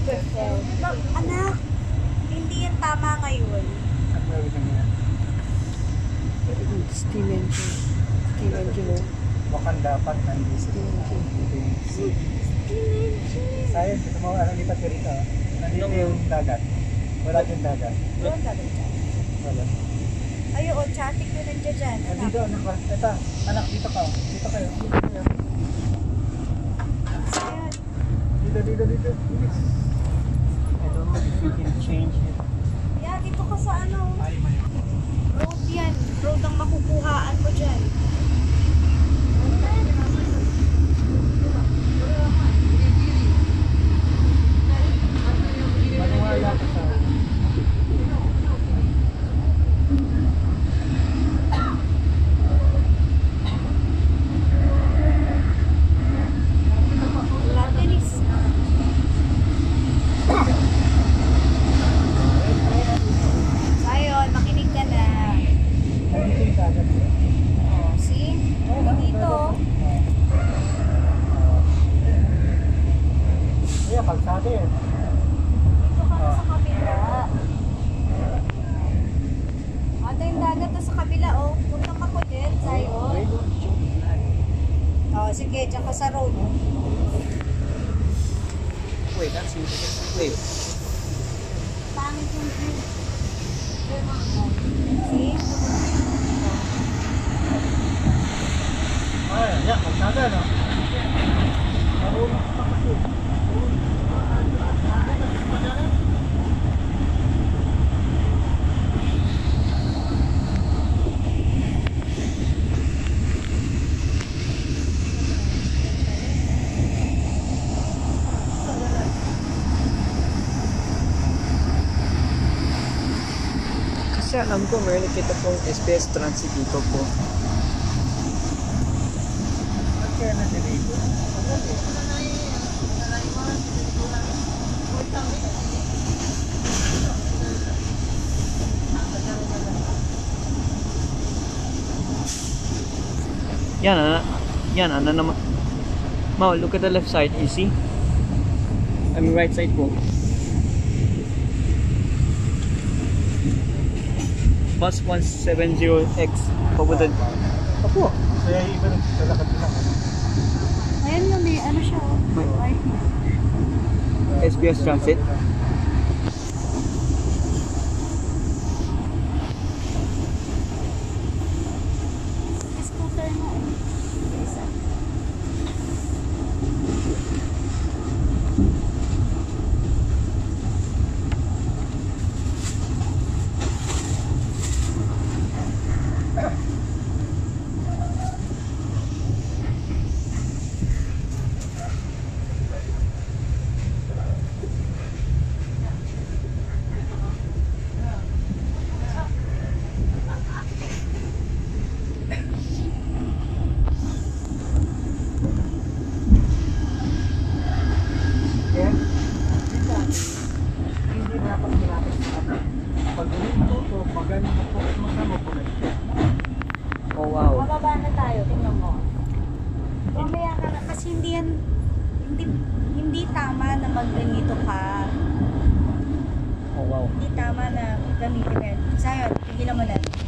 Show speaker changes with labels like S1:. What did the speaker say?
S1: Anak, hindi yan tama ngayon.
S2: Steven J.
S3: Mukhang dapat nandito. Sayang, gusto mo lipat ka rito. Nandito yung dagat. Wala yung dagat.
S1: Doon ka doon.
S3: Wala.
S1: Ay, oo, traffic ko nandiyan dyan.
S3: Nandito, anak ba? Ito, anak, dito ka. Dito kayo.
S1: Ayan.
S3: Dito. Bilis. I don't know if you can change it.
S1: Yeah, dito ka sa road yan. Road ang makukuhaan mo dyan.
S3: Maniwala ka sa
S1: Latinis. Ayun, makinig ka na.
S3: nandito yung dagat.
S1: Oh, see? Dito.
S3: Ayan, kalsada yan.
S1: Dito ka na sa kabila. Ito yung dagat na sa kabila, oh. Huwag kang makulit, Zion. Oh, sige, dyan ka sa road.
S3: Wait, that's you. Wait.
S1: Pangit yung view. See?
S3: Ay, yeah, kalsada, no? Marunong ka kasi.
S2: Kasi alam ko, meron nakita pong SBS Transit dito po.
S3: Kaya na dito.
S2: Yan, ano naman. Mau, look at the left side, you see? I mean right side po. Bus 170X, papunta. Opo.
S3: Kaya iba naglalakad lang.
S1: Ayan yung may ano siya, oh. Ay.
S2: SBS Transit.
S1: Scooter mo, eh. Isa.
S3: Kaya, hindi dapat ginapit sa atin. Pag ulit mo, magaling mo po, magkamo po na ito.
S2: Oh wow.
S1: Mababa na tayo, tingnan mo. Mamaya ka na, kasi hindi tama na magganito ka.
S2: Oh wow.
S1: Hindi tama na gamitin yan. Sayon, tigilan mo na.